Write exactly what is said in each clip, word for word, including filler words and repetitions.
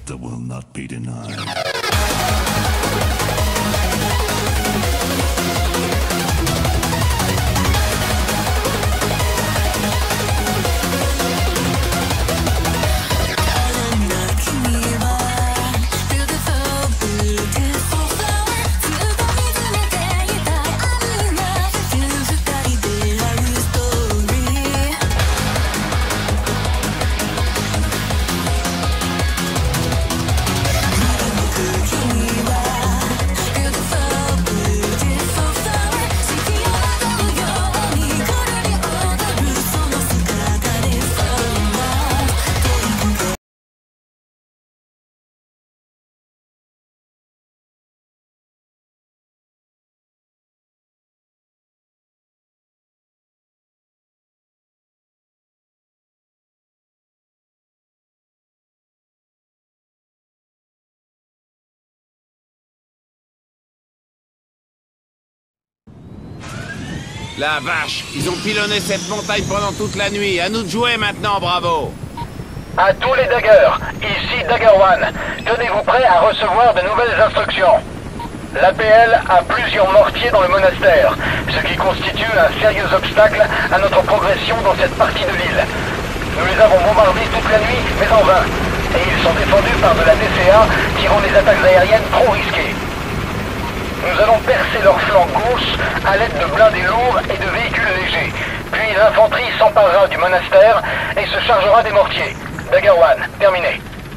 that will not be denied. La vache, ils ont pilonné cette montagne pendant toute la nuit. À nous de jouer maintenant, bravo. À tous les daggers, ici Dagger One. Tenez-vous prêts à recevoir de nouvelles instructions. L'A P L a plusieurs mortiers dans le monastère, ce qui constitue un sérieux obstacle à notre progression dans cette partie de l'île. Nous les avons bombardés toute la nuit, mais en vain. Et ils sont défendus par de la D C A qui rend les attaques aériennes trop risquées. Nous allons percer leur flanc gauche à l'aide de blindés lourds et de véhicules légers. Puis l'infanterie s'emparera du monastère et se chargera des mortiers. Dagger One, terminé.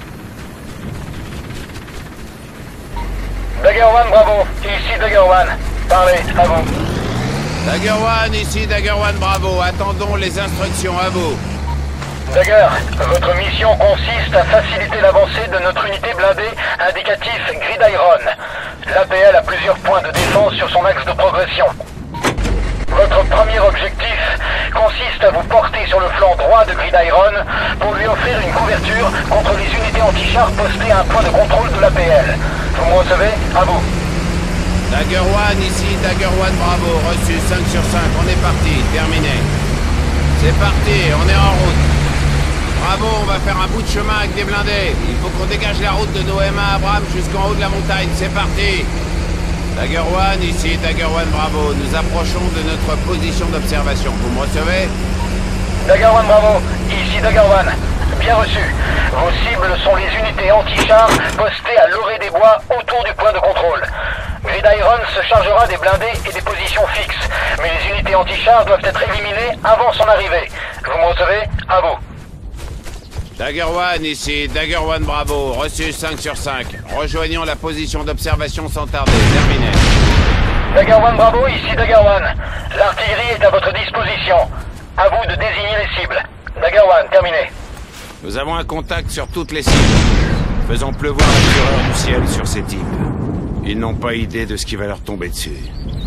Dagger One, bravo. Ici Dagger One. Parlez, à vous. Dagger One, ici Dagger One, bravo. Attendons les instructions, à vous. Dagger, votre mission consiste à faciliter l'avancée de notre unité blindée indicatif Gridiron. L'A P L a plusieurs points de défense sur son axe de progression. Votre premier objectif consiste à vous porter sur le flanc droit de Gridiron pour lui offrir une couverture contre les unités anti-chars postées à un point de contrôle de l'A P L. Vous me recevez? À vous. Dagger One, ici Dagger One, bravo. Reçu cinq sur cinq, on est parti, terminé. C'est parti, on est en route. Bravo, on va faire un bout de chemin avec des blindés. Il faut qu'on dégage la route de nos M un Abrams jusqu'en haut de la montagne. C'est parti. Dagger One, ici Dagger One, bravo. Nous approchons de notre position d'observation. Vous me recevez? Dagger One, bravo. Ici Dagger One. Bien reçu. Vos cibles sont les unités anti-chars postées à l'orée des bois autour du point de contrôle. Gridiron se chargera des blindés et des positions fixes. Mais les unités anti-chars doivent être éliminées avant son arrivée. Vous me recevez? À vous. Dagger One, ici Dagger One, bravo. Reçu cinq sur cinq. Rejoignons la position d'observation sans tarder. Terminé. Dagger One, bravo. Ici Dagger One. L'artillerie est à votre disposition. À vous de désigner les cibles. Dagger One, terminé. Nous avons un contact sur toutes les cibles. Faisons pleuvoir la fureur du ciel sur ces types. Ils n'ont pas idée de ce qui va leur tomber dessus.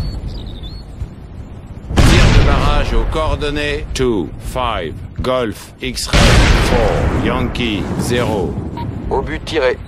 Tir de barrage aux coordonnées deux, cinq, Golf, X-Ray, quatre, Yankee, zéro. Au but tiré.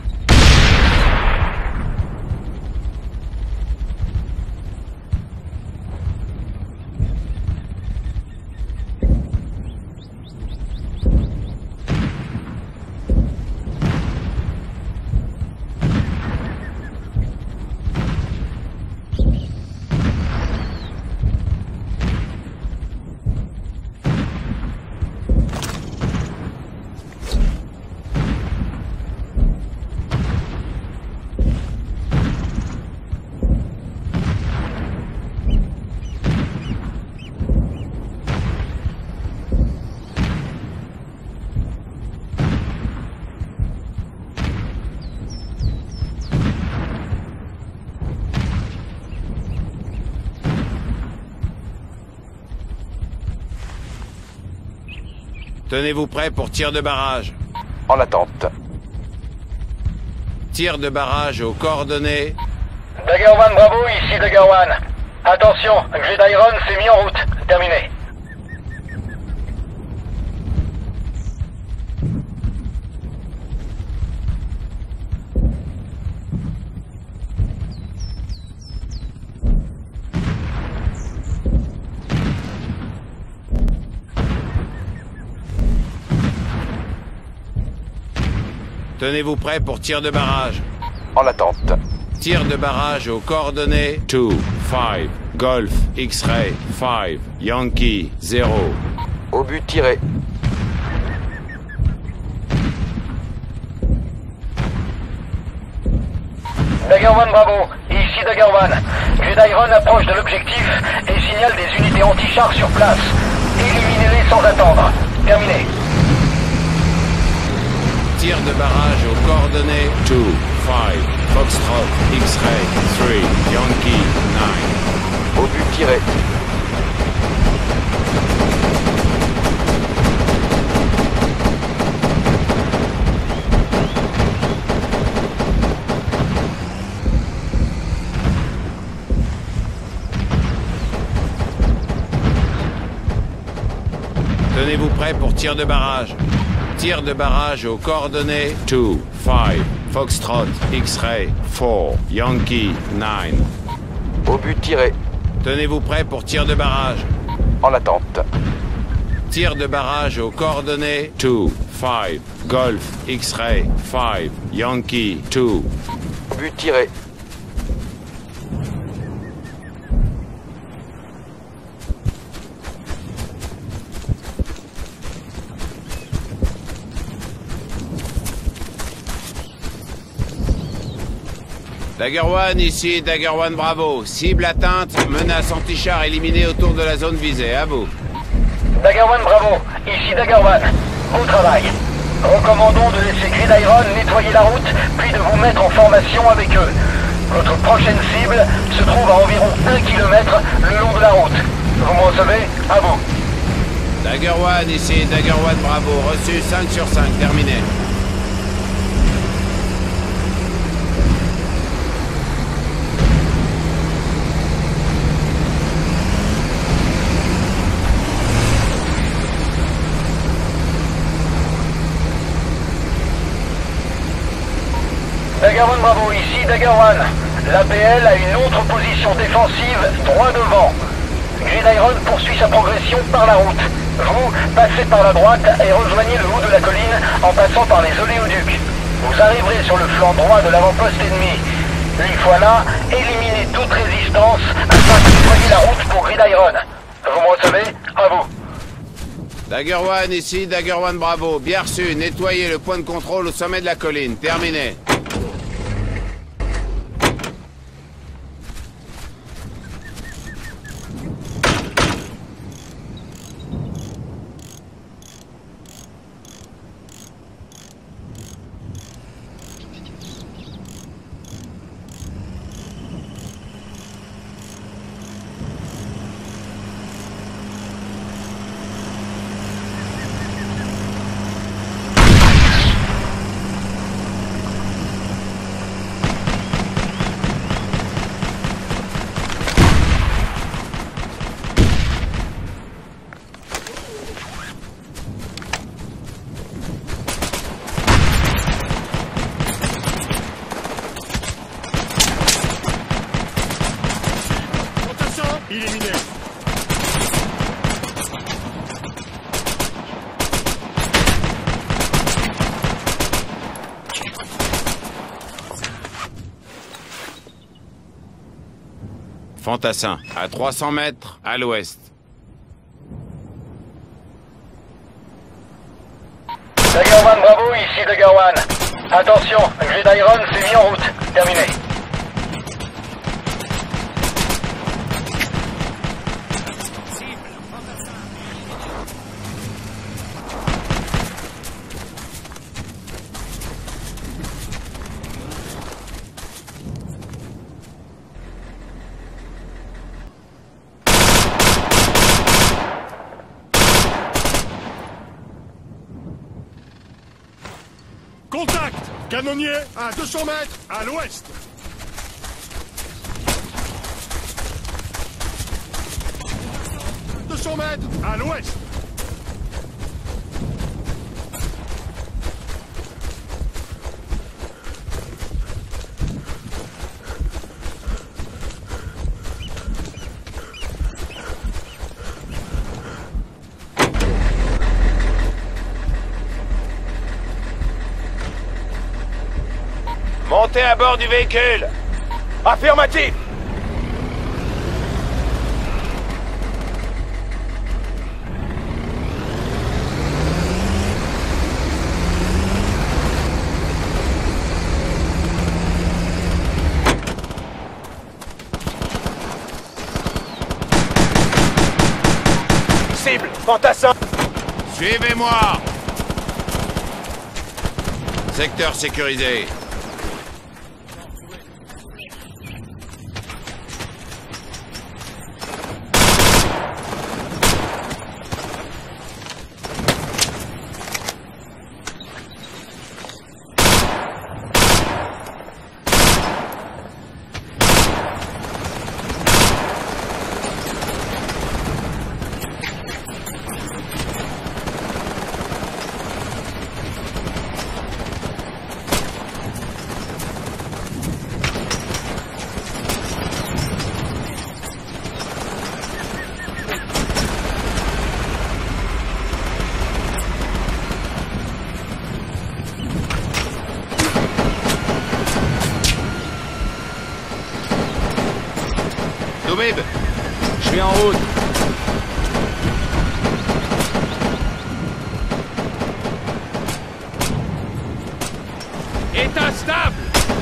Tenez-vous prêts pour tir de barrage. En attente. Tir de barrage aux coordonnées. Dagger One, bravo, ici Dagger One. Attention, Gridiron s'est mis en route. Terminé. Tenez-vous prêts pour tir de barrage. En attente. Tir de barrage aux coordonnées deux, cinq, Golf, X-Ray, cinq, Yankee, zéro. Au but tiré. Dagger One Bravo, ici Dagger One. Gridiron approche de l'objectif et signale des unités anti-chars sur place. Éliminez-les sans attendre. Terminé. Tir de barrage aux coordonnées deux, cinq, Foxtrot, X-Ray, trois, Yankee, neuf. Au but tiré. Tenez-vous prêts pour tir de barrage. Tir de barrage aux coordonnées deux, cinq, Foxtrot, X-Ray, quatre, Yankee, neuf. Au but tiré. Tenez-vous prêts pour tir de barrage. En attente. Tir de barrage aux coordonnées deux, cinq, Golf, X-Ray, cinq, Yankee, deux. Au but tiré. Dagger One, ici Dagger One Bravo. Cible atteinte, menace anti-char éliminée autour de la zone visée. À vous. Dagger One Bravo, ici Dagger One. Au travail. Recommandons de laisser Gridiron nettoyer la route, puis de vous mettre en formation avec eux. Votre prochaine cible se trouve à environ un kilomètre le long de la route. Vous me recevez? À vous. Dagger One, ici Dagger One Bravo. Reçu cinq sur cinq, terminé. Dagger One Bravo, ici Dagger One. L'A P L a une autre position défensive droit devant. Gridiron poursuit sa progression par la route. Vous passez par la droite et rejoignez le haut de la colline en passant par les oléoducs. Vous arriverez sur le flanc droit de l'avant-poste ennemi. Une fois là, éliminez toute résistance afin de nettoyer la route pour Gridiron. Vous me recevez? À vous. Dagger One, ici Dagger One Bravo. Bien reçu, nettoyez le point de contrôle au sommet de la colline. Terminé. Éliminé. Fantassin, à trois cents mètres, à l'ouest. Dagger One Bravo, ici Dagger One. Attention, Gridiron s'est mis en route. Terminé. Contact! Canonnier à deux cents mètres à l'ouest. deux cents mètres à l'ouest. Montez à bord du véhicule. Affirmatif. Cible, fantassin. Suivez-moi. Secteur sécurisé. Toubib, je suis en route. État stable.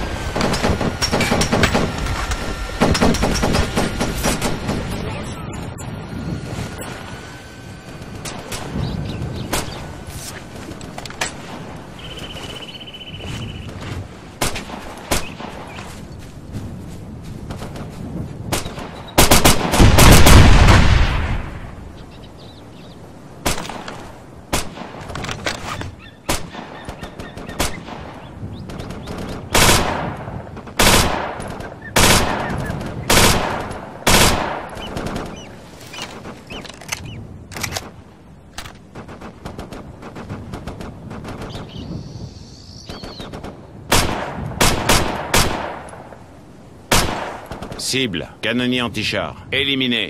Cible, canonnier anti-char. Éliminé.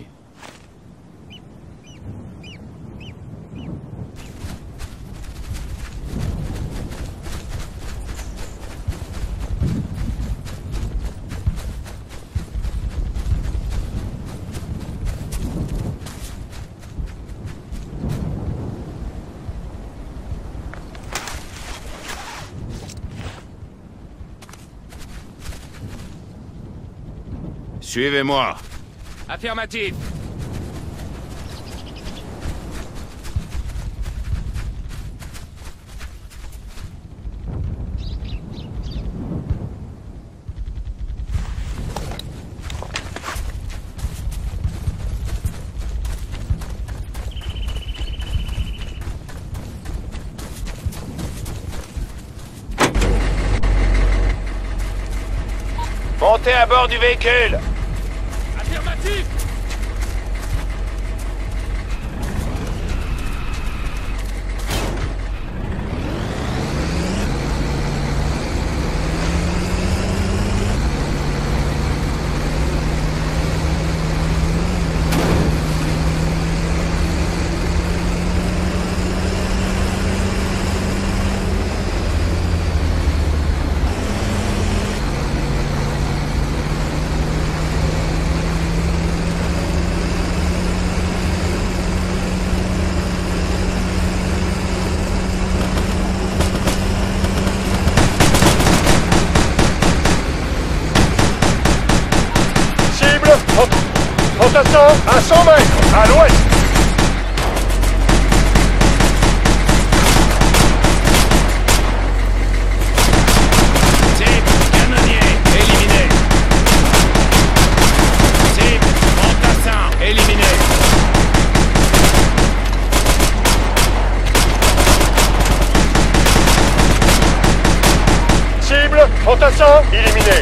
Suivez-moi. Affirmatif. Montez à bord du véhicule. Affirmatif. Fantassin, à cent mètres, à l'ouest. Cible, canonnier, éliminé. Cible, fantassin, éliminé. Cible, fantassin, éliminé.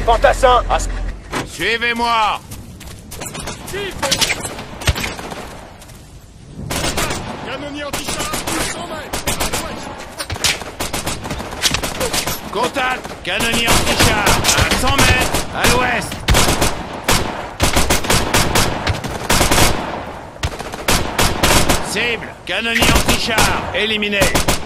Fantassin à... Suivez-moi. Canonnier anti-char à cent mètres. Contact. Canonnier anti-char à cent mètres à l'ouest. Cible. Canonnier anti-char éliminé.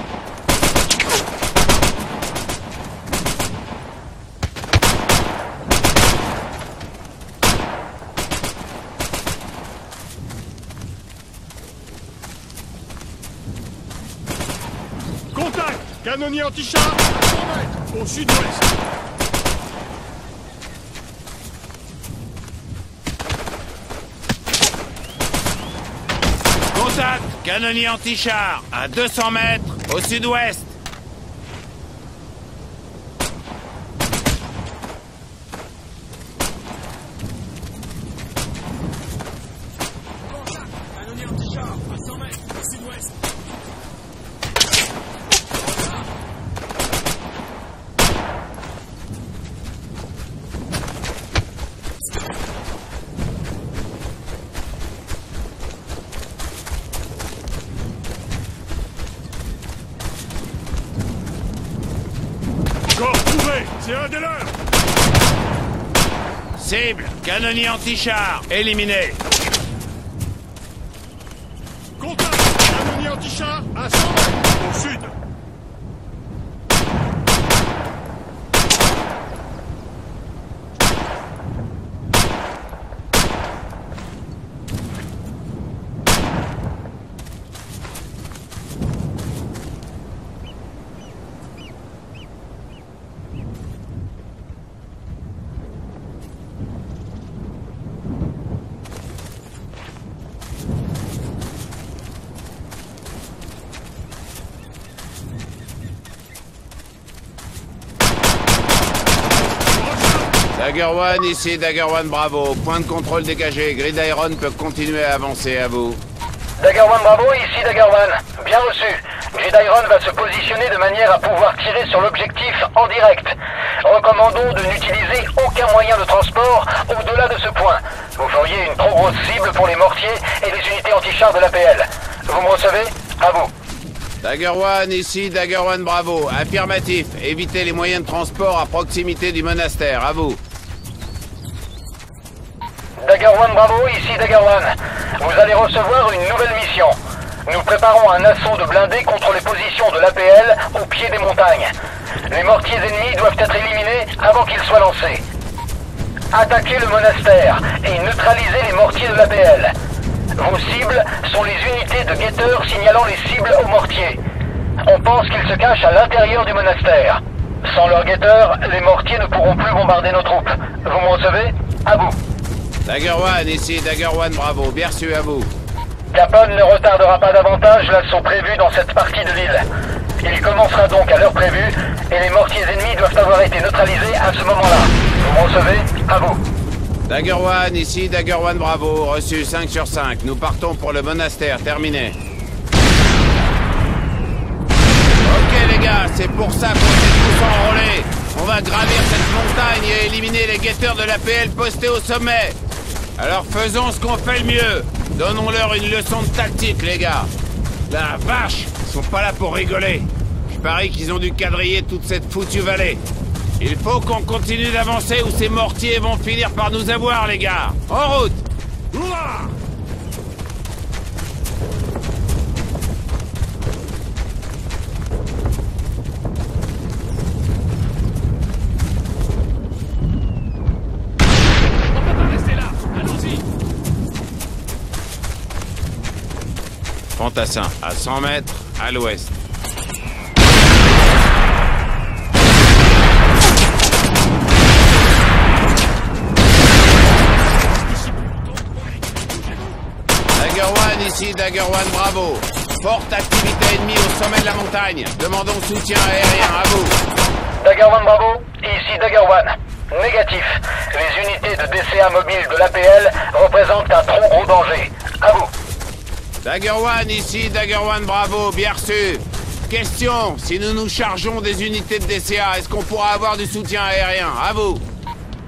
Contact. Canonnier anti-char à cent mètres au sud-ouest. Contact. Canonnier anti-char à deux cents mètres au sud-ouest. Canonnier anti-char à cent mètres au sud-ouest. Corps trouvé, c'est un des leurs. Cible. Canonnier anti-char éliminé. Contact. Canonnier anti-char à cent mètres au sud. Dagger One, ici Dagger One Bravo. Point de contrôle dégagé. Gridiron peut continuer à avancer, à vous. Dagger One Bravo, ici Dagger One. Bien reçu. Gridiron va se positionner de manière à pouvoir tirer sur l'objectif en direct. Recommandons de n'utiliser aucun moyen de transport au-delà de ce point. Vous feriez une trop grosse cible pour les mortiers et les unités anti-chars de l'A P L. Vous me recevez? À vous. Dagger One, ici Dagger One Bravo. Affirmatif. Évitez les moyens de transport à proximité du monastère, à vous. Dagger One Bravo, ici Dagger One. Vous allez recevoir une nouvelle mission. Nous préparons un assaut de blindés contre les positions de l'A P L au pied des montagnes. Les mortiers ennemis doivent être éliminés avant qu'ils soient lancés. Attaquez le monastère et neutralisez les mortiers de l'A P L. Vos cibles sont les unités de guetteurs signalant les cibles aux mortiers. On pense qu'ils se cachent à l'intérieur du monastère. Sans leurs guetteurs, les mortiers ne pourront plus bombarder nos troupes. Vous me recevez? À vous. Dagger One, ici Dagger One Bravo. Bien reçu, à vous. Capone ne retardera pas davantage l'assaut prévu dans cette partie de l'île. Il commencera donc à l'heure prévue et les mortiers ennemis doivent avoir été neutralisés à ce moment-là. Vous me recevez? À vous. Dagger One, ici Dagger One Bravo. Reçu cinq sur cinq. Nous partons pour le monastère. Terminé. Ok les gars, c'est pour ça qu'on est tous enrôlés. On va gravir cette montagne et éliminer les guetteurs de l'A P L postés au sommet. Alors faisons ce qu'on fait le mieux. Donnons-leur une leçon de tactique, les gars. La vache, ils sont pas là pour rigoler. Je parie qu'ils ont dû quadriller toute cette foutue vallée. Il faut qu'on continue d'avancer ou ces mortiers vont finir par nous avoir, les gars. En route! Ouah! On peut pas rester là. Allons-y. Fantassin, à cent mètres, à l'ouest. Dagger One, ici Dagger One Bravo. Forte activité ennemie au sommet de la montagne. Demandons soutien aérien, à vous. Dagger One Bravo, ici Dagger One. Négatif. Les unités de D C A mobiles de l'A P L représentent un trop gros danger. À vous. Dagger One, ici Dagger One Bravo, bien reçu. Question, si nous nous chargeons des unités de D C A, est-ce qu'on pourra avoir du soutien aérien? À vous.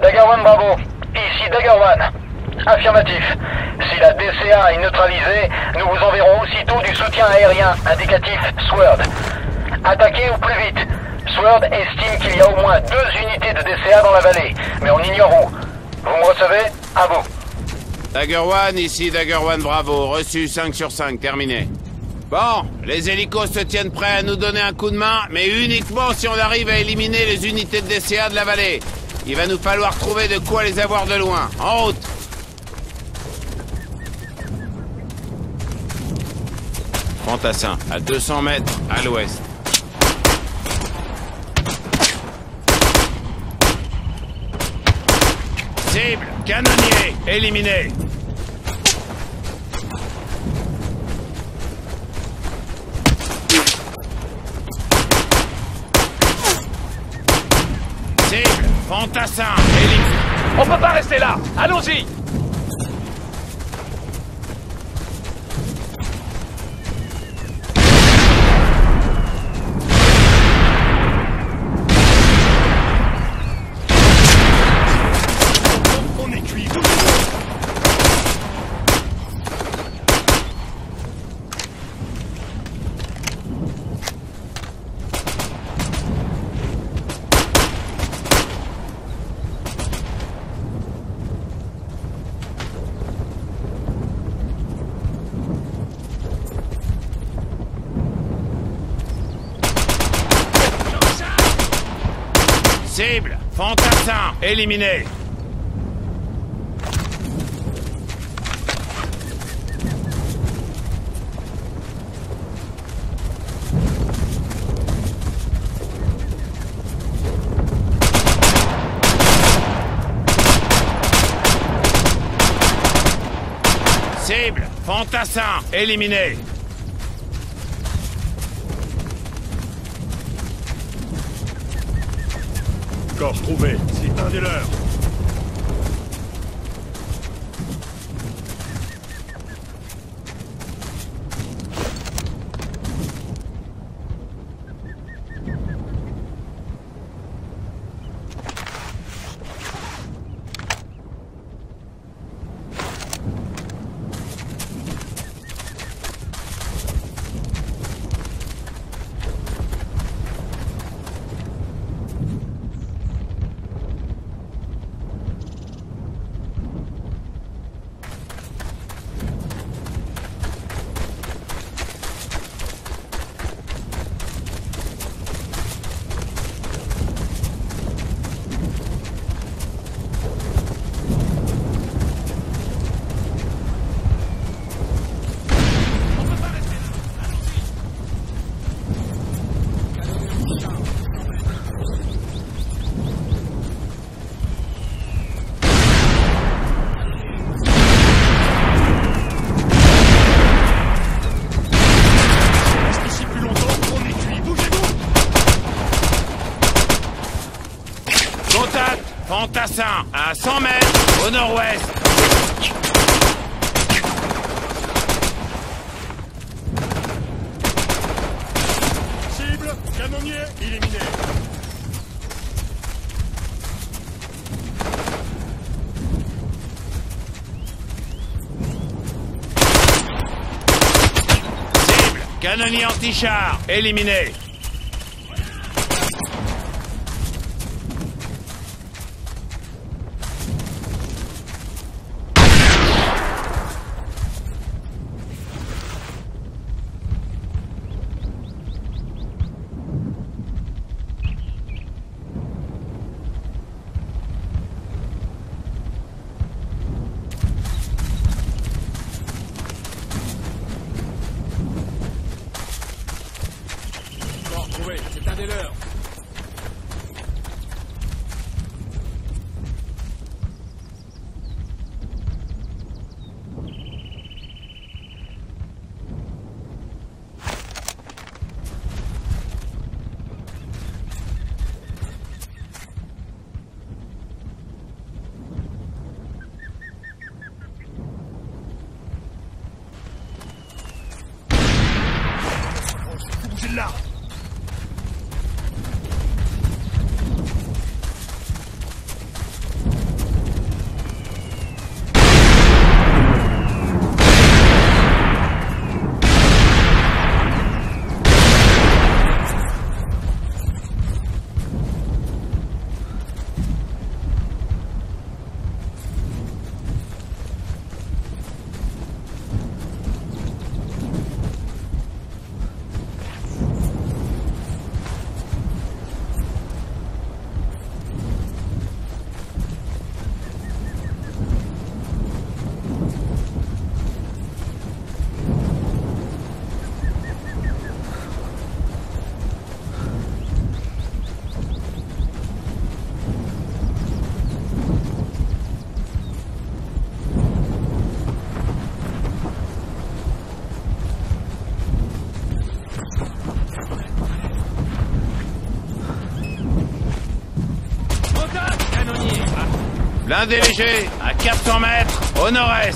Dagger One Bravo, ici Dagger One. Affirmatif. Si la D C A est neutralisée, nous vous enverrons aussitôt du soutien aérien, indicatif SWORD. Attaquez au plus vite. SWORD estime qu'il y a au moins deux unités de D C A dans la vallée, mais on ignore où. Vous me recevez? À vous. Dagger One, ici Dagger One Bravo, reçu cinq sur cinq, terminé. Bon, les hélicos se tiennent prêts à nous donner un coup de main, mais uniquement si on arrive à éliminer les unités de D C A de la vallée. Il va nous falloir trouver de quoi les avoir de loin. En route! Fantassin, à deux cents mètres, à l'ouest. Cible, canonnier, éliminé. Cible, fantassin, éliminé. On peut pas rester là. Allons-y. Cible, fantassin, éliminé. Cible, fantassin, éliminé. Corps trouvé, c'est un des leurs. Fantassin, à cent mètres, au nord-ouest. Cible, canonnier, éliminé. Cible, canonnier anti-char, éliminé. Trouvé, c'est un des leurs. Bougez là. Blindé léger, à quatre cents mètres, au nord-est.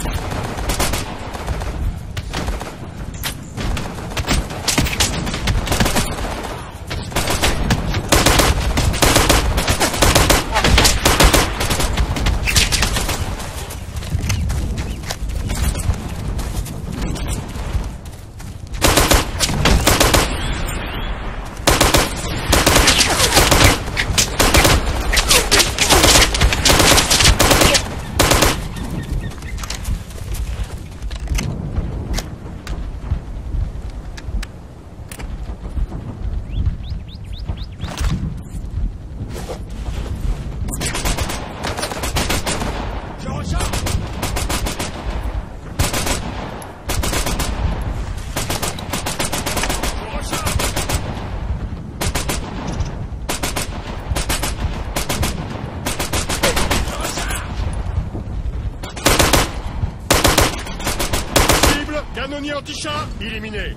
Canonnier anti-chat, éliminé.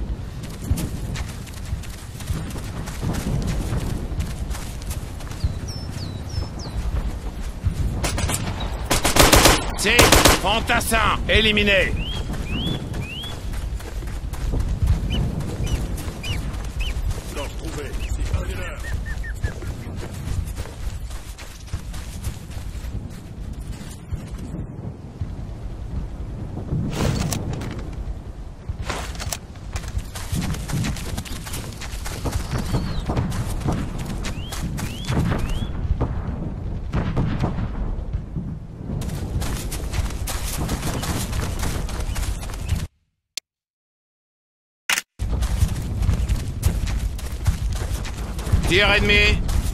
C'est fantassin, éliminé. Score trouvé, c'est un des leurs. Tir ennemi.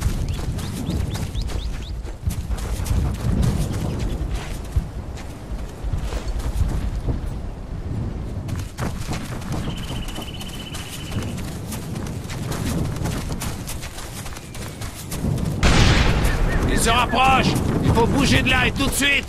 Il se rapproche. Il faut bouger de là et tout de suite.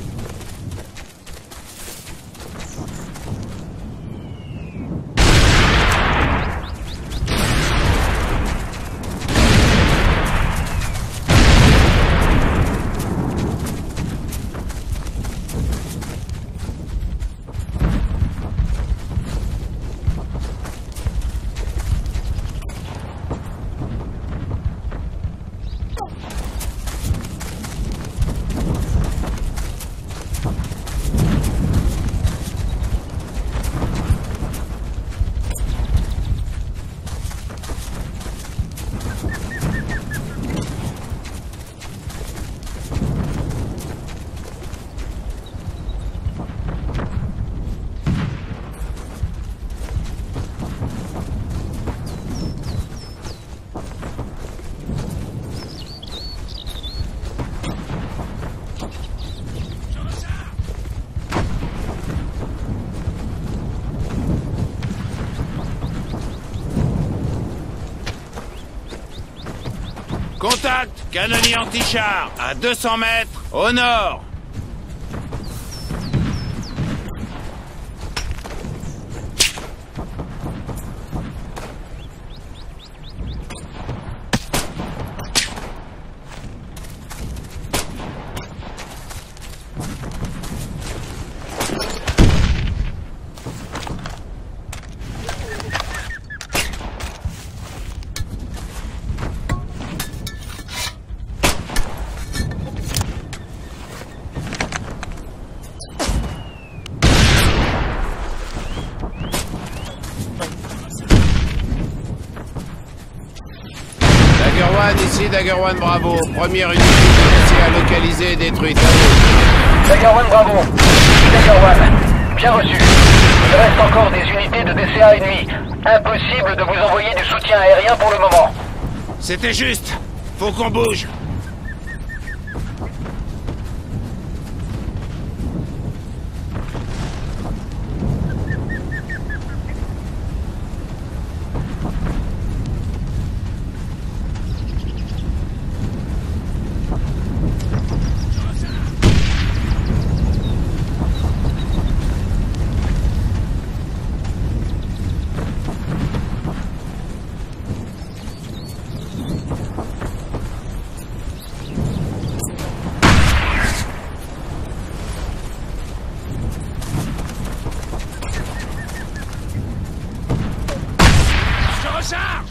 Contact, canonnier anti-char, à deux cents mètres, au nord. Dagger One, ici Dagger One Bravo. Première unité de à localiser et détruite. Dagger One Bravo. Dagger One. Bien reçu. Il reste encore des unités de D C A ennemies. Impossible de vous envoyer du soutien aérien pour le moment. C'était juste. Faut qu'on bouge. Recharge!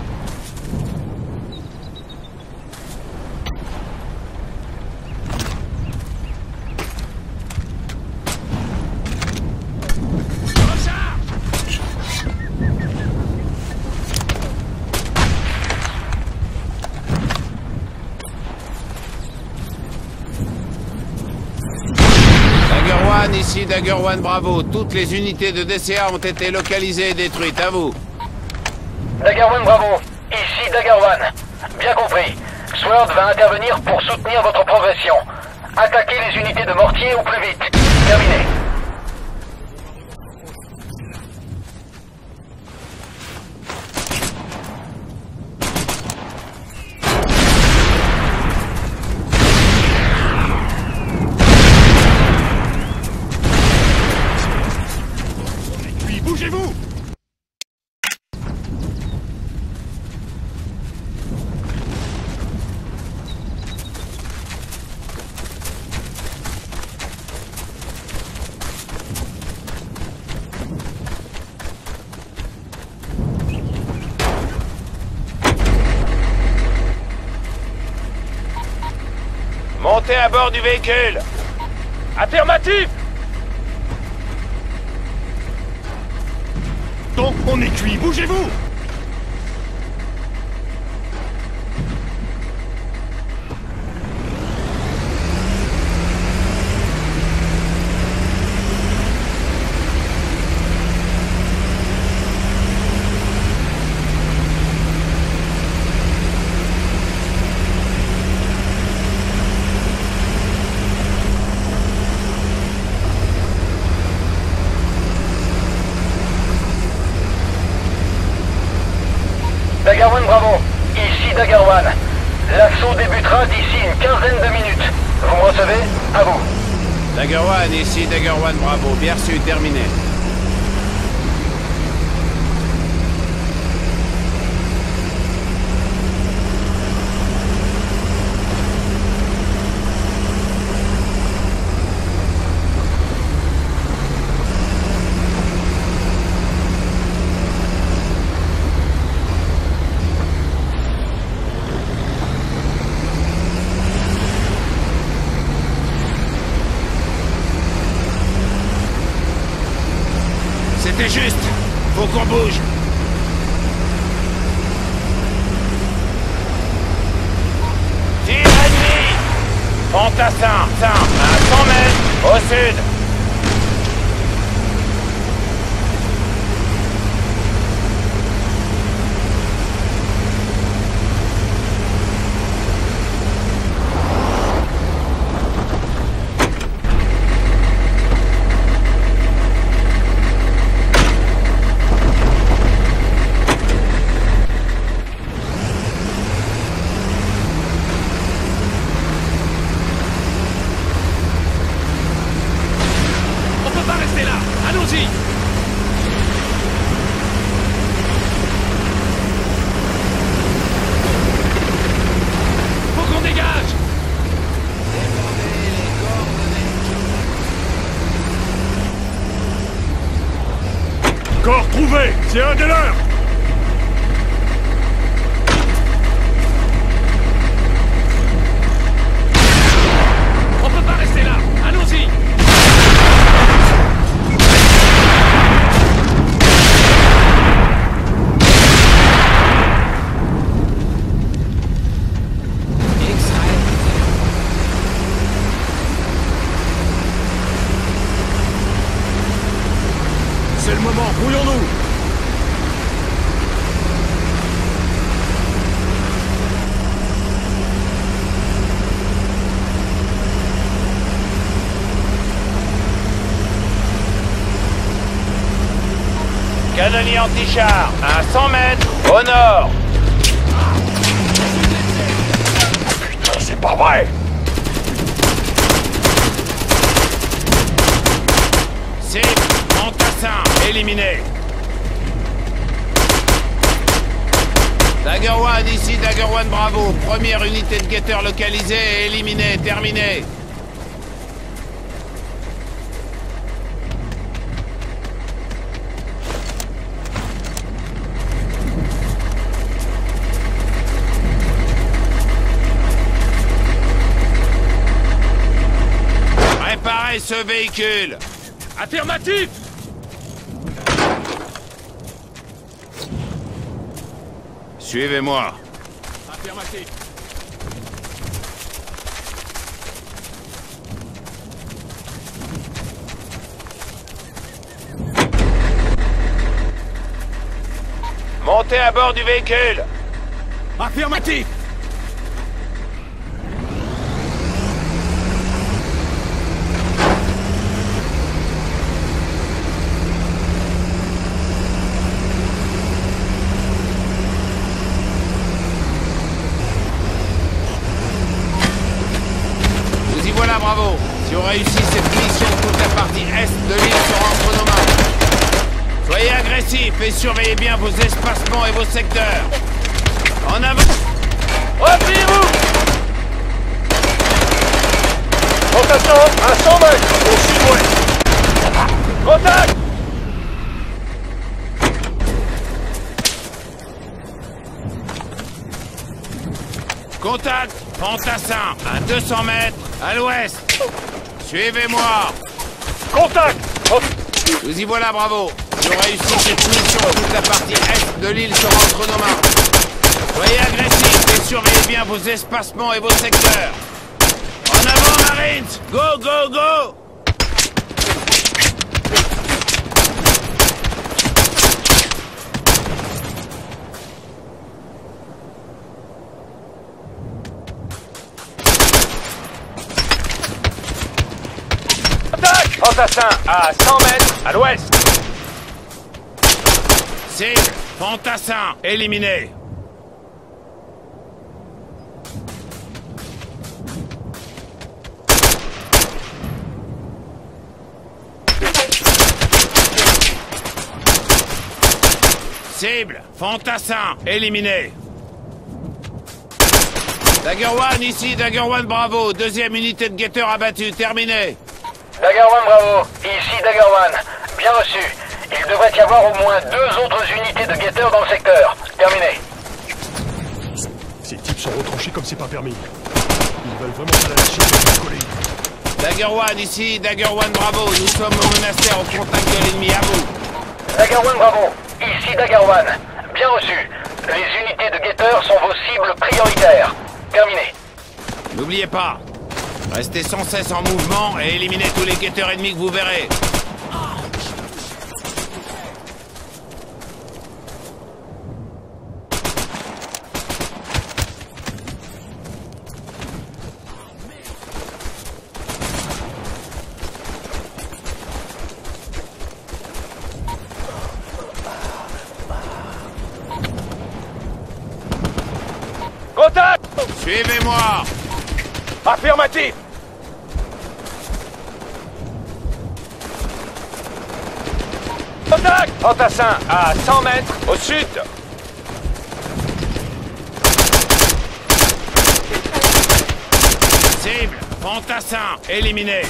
Ici Dagger One Bravo, toutes les unités de D C A ont été localisées et détruites, à vous. Dagger One Bravo, ici Dagger One. Bien compris. Sword va intervenir pour soutenir votre progression. Attaquez les unités de mortier au plus vite. Terminé. Bougez-vous! Montez à bord du véhicule! Affirmatif! Donc on est cuit, bougez-vous! Dagger One Bravo, ici Dagger One. L'assaut débutera d'ici une quinzaine de minutes. Vous me recevez? À vous. Dagger One, ici Dagger One Bravo, bien reçu, terminé. C'était juste. Faut qu'on bouge. Tir ennemi! Fantassin, à cent mètres, au sud. Allons-y! Faut qu'on dégage! Corps trouvé! C'est un des leurs! On peut pas rester là! Allons-y! C'est le moment, brouillons-nous! Canonnier anti-char, à cent mètres, au nord! Putain, c'est pas vrai! C'est Fantassin, éliminé. Dagger One, ici Dagger One Bravo. Première unité de guetteur localisée et éliminée, terminée. ce véhicule. Affirmatif! Suivez-moi. Affirmatif. Montez à bord du véhicule. Affirmatif! Vous y voilà, bravo. Si on réussit cette mission, toute la partie est de l'île sera entre nos mains. Soyez agressifs et surveillez bien vos espacements et vos secteurs. En avant. Repliez-vous. Attention, à cent mètres, au sud-ouest. Contact. Contact, Fantassin, à deux cents mètres, à l'ouest. Suivez-moi. Contact! Vous y voilà, bravo. Si on réussit cette mission, toute la partie est de l'île sera entre nos mains. Soyez agressifs et surveillez bien vos espacements et vos secteurs. En avant, Marines! Go, go, go! Attaque. Fantassin à cent mètres à l'ouest. Cible, Fantassin, éliminé. Cible, Fantassin, éliminé. Dagger One, ici, Dagger One, bravo. Deuxième unité de guetteurs abattue, terminé. Dagger One, bravo. Ici Dagger One. Bien reçu. Il devrait y avoir au moins deux autres unités de guetteurs dans le secteur. Terminé. Ces types sont retranchés comme c'est pas permis. Ils veulent vraiment pas la lâcher pour la coller. Dagger One, ici, Dagger One, bravo. Nous sommes au monastère au contact de l'ennemi, à vous. Dagger One, bravo. Ici Dagger One. Bien reçu. Les unités de guetteurs sont vos cibles prioritaires. Terminé. N'oubliez pas, restez sans cesse en mouvement et éliminez tous les guetteurs ennemis que vous verrez. Contact. Suivez-moi. Affirmatif. Contact. Fantassin à cent mètres au sud. Cible, Fantassin, éliminé.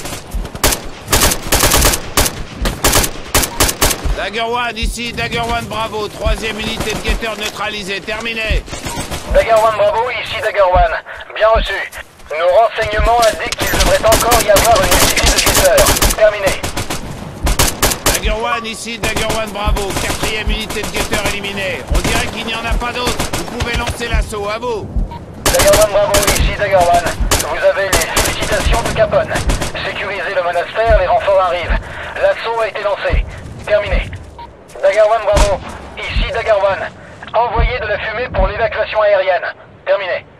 Dagger One, ici, Dagger One, bravo. Troisième unité de guetteurs neutralisée, terminé. Dagger One, bravo. Ici Dagger One. Bien reçu. Nos renseignements indiquent qu'il devrait encore y avoir une unité de guetteurs. Terminé. Dagger One, ici, Dagger One, bravo. Quatrième unité de guetteurs éliminée. On dirait qu'il n'y en a pas d'autres. Vous pouvez lancer l'assaut, à vous. Dagger One, bravo. Ici Dagger One. Vous avez les félicitations de Capone. Sécurisez le monastère, les renforts arrivent. L'assaut a été lancé. Terminé. Dagger One, bravo. Ici Dagger One. Envoyez de la fumée pour l'évacuation aérienne. Terminé.